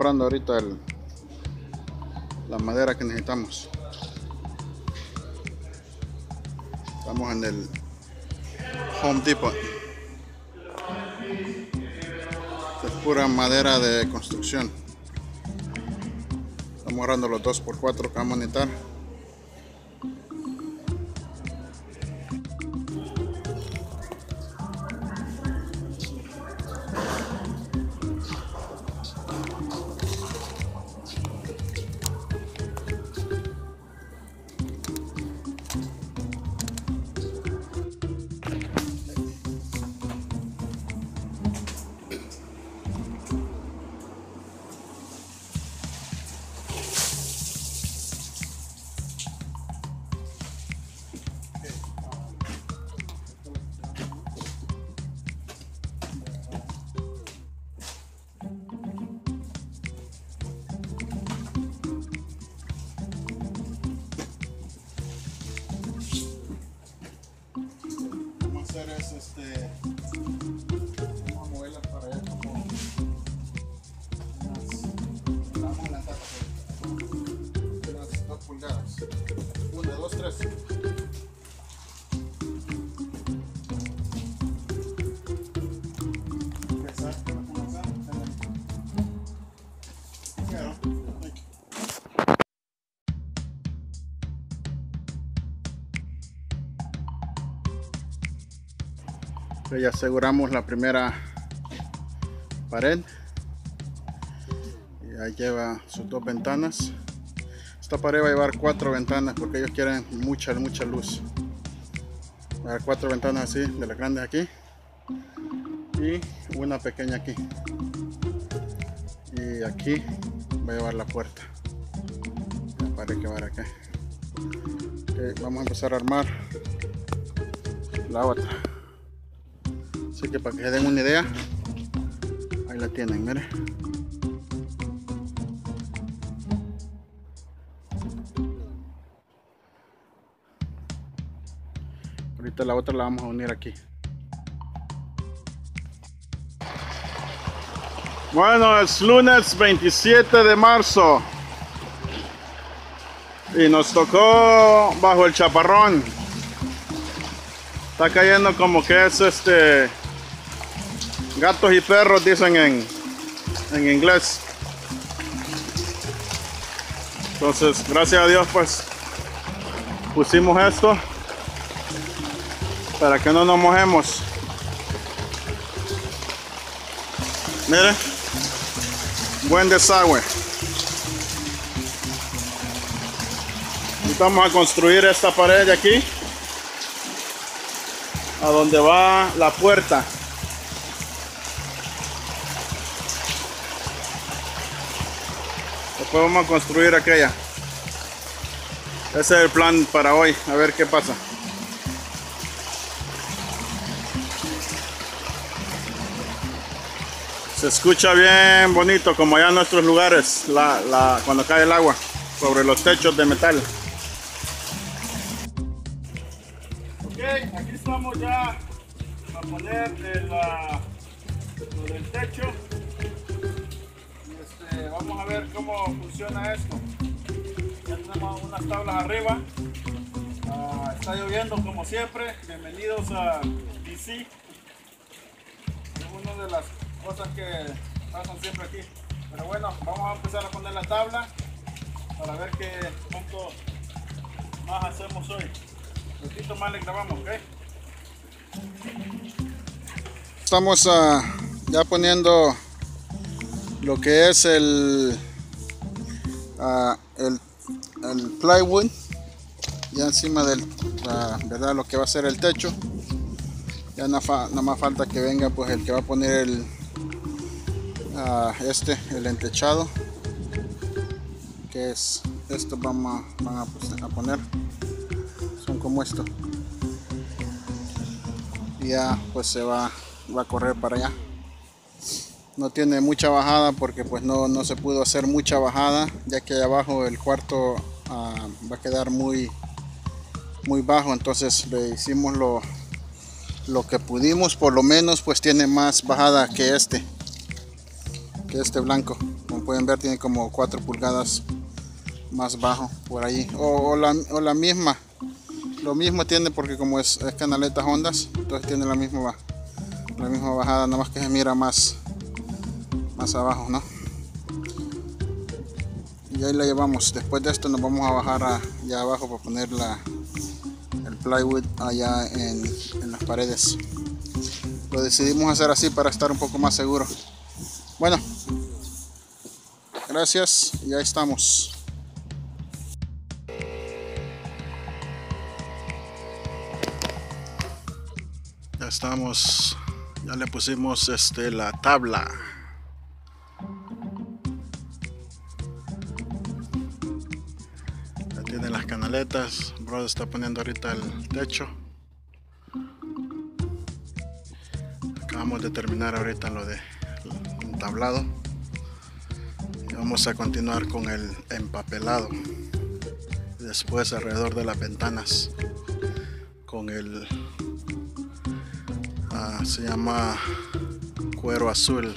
comprando ahorita la madera que necesitamos. Estamos en el Home Depot. Esta es pura madera de construcción. Estamos agarrando los 2x4 que vamos a necesitar. Vamos a moverla para allá como vamos a adelantar unas 2 pulgadas. 1, 2, 3. Ya aseguramos la primera pared y ahí lleva sus 2 ventanas. Esta pared va a llevar 4 ventanas porque ellos quieren mucha luz. Va a haber 4 ventanas así de las grandes aquí y una pequeña aquí, y aquí va a llevar la puerta. La pared que va a ir acá. Okay, vamos a empezar a armar la otra. Así que para que se den una idea, ahí la tienen, miren. Ahorita la otra la vamos a unir aquí. Bueno, es lunes 27 de marzo y nos tocó bajo el chaparrón. Está cayendo como que es gatos y perros, dicen en inglés. Entonces, gracias a Dios, pues pusimos esto para que no nos mojemos. Miren, buen desagüe. Y vamos a construir esta pared de aquí, a donde va la puerta. Después vamos a construir aquella. Ese es el plan para hoy, a ver qué pasa. Se escucha bien bonito como allá en nuestros lugares cuando cae el agua sobre los techos de metal. Ok, aquí estamos ya a poner lo del techo. Vamos a ver cómo funciona esto. Ya tenemos unas tablas arriba. Está lloviendo como siempre. Bienvenidos a DC. Es una de las cosas que pasan siempre aquí. Pero bueno, vamos a empezar a poner la tabla para ver cuánto más hacemos hoy. Un poquito más le grabamos, ¿ok? Estamos ya poniendo lo que es el plywood ya encima del verdad, lo que va a ser el techo. Ya nada más falta que venga pues el que va a poner el entechado, que es esto. Van a poner, son como esto, y ya pues se va a correr para allá. No tiene mucha bajada porque pues no se pudo hacer mucha bajada, ya que allá abajo el cuarto va a quedar muy bajo. Entonces le hicimos lo que pudimos. Por lo menos pues tiene más bajada que este blanco, como pueden ver tiene como 4 pulgadas más bajo por ahí, o la misma, lo mismo tiene, porque como es canaletas hondas, entonces tiene la misma bajada, nada más que se mira más abajo, ¿no? Y ahí la llevamos. Después de esto nos vamos a bajar allá abajo para poner el plywood allá en las paredes. Lo decidimos hacer así para estar un poco más seguro. Bueno, gracias y ahí estamos. Ya estamos, ya le pusimos la tabla. Ya tiene las canaletas. Bro está poniendo ahorita el techo. Acabamos de terminar ahorita lo de entablado. Y vamos a continuar con el empapelado. Después alrededor de las ventanas con el se llama cuero azul.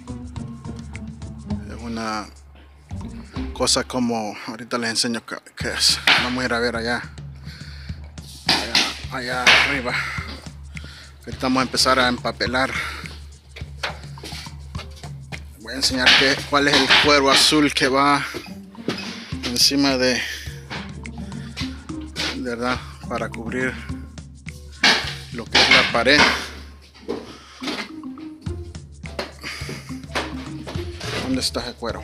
Es una cosa como, ahorita les enseño qué es. Vamos a ir a ver allá arriba. Ahorita vamos a empezar a empapelar. Voy a enseñar cuál es el cuero azul que va encima de verdad, para cubrir lo que es la pared. ¿Dónde está ese cuero?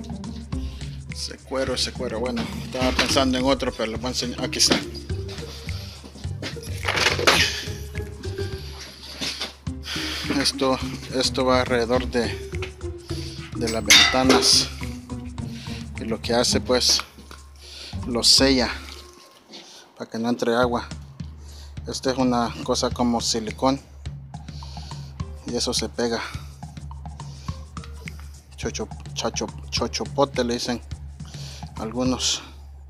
Ese cuero, bueno, estaba pensando en otro, pero les voy a enseñar. Aquí está. Esto va alrededor de las ventanas, y lo que hace, pues, lo sella para que no entre agua. Esta es una cosa como silicón y eso se pega. Chochopote le dicen algunos.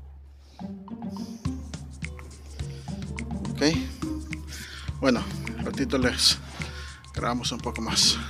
Ok, bueno, un ratito les grabamos un poco más.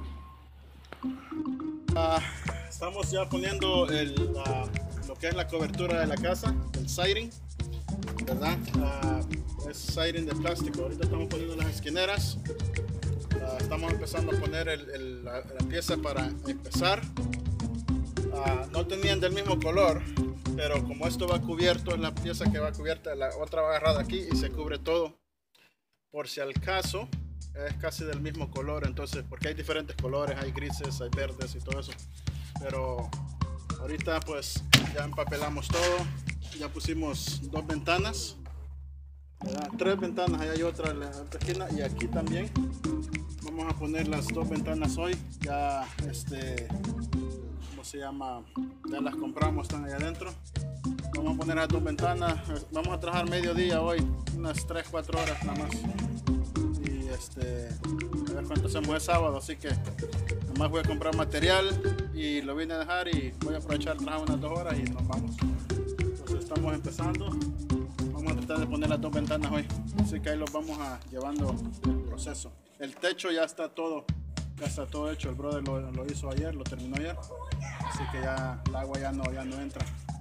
Estamos ya poniendo lo que es la cobertura de la casa, el siding, ¿verdad? Es siding de plástico. Ahorita estamos poniendo las esquineras. Estamos empezando a poner la pieza para empezar. No tenían del mismo color, pero como esto va cubierto, es la pieza que va cubierta, la otra va agarrada aquí y se cubre todo. Por si al caso, es casi del mismo color, entonces, porque hay diferentes colores, hay grises, hay verdes y todo eso. Pero ahorita pues ya empapelamos todo, ya pusimos 2 ventanas, ¿verdad? 3 ventanas, ahí hay otra en la otra esquina, y aquí también vamos a poner las 2 ventanas hoy. Ya ¿cómo se llama? Ya las compramos, están ahí adentro. Vamos a poner las 2 ventanas. Vamos a trabajar mediodía hoy, unas 3-4 horas nada más. Y a ver cuánto hacemos el sábado, así que nada más voy a comprar material y lo vine a dejar, y voy a aprovechar, trabajar unas 2 horas y nos vamos. Entonces estamos empezando. Vamos a tratar de poner las 2 ventanas hoy, así que ahí los vamos llevando el proceso. El techo ya está todo hecho. El brother lo hizo ayer, lo terminó ayer, así que ya el agua ya no entra.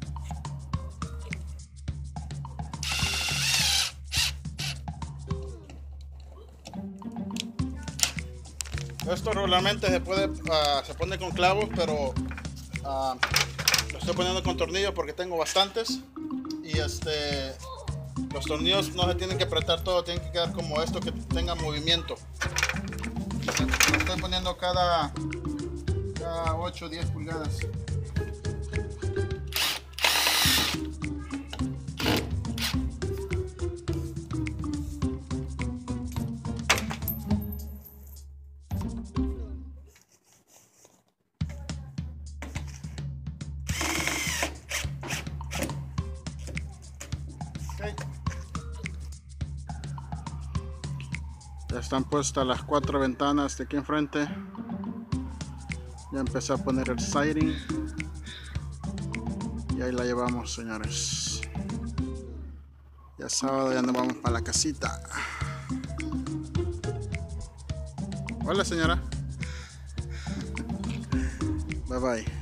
Esto regularmente se pone con clavos, pero lo estoy poniendo con tornillos porque tengo bastantes, y los tornillos no se tienen que apretar todo, tienen que quedar como esto, que tenga movimiento. Lo estoy poniendo cada 8 o 10 pulgadas. Ya están puestas las 4 ventanas de aquí enfrente. Ya empecé a poner el siding y ahí la llevamos, señores. Ya sábado ya nos vamos para la casita. Hola, señora. Bye bye.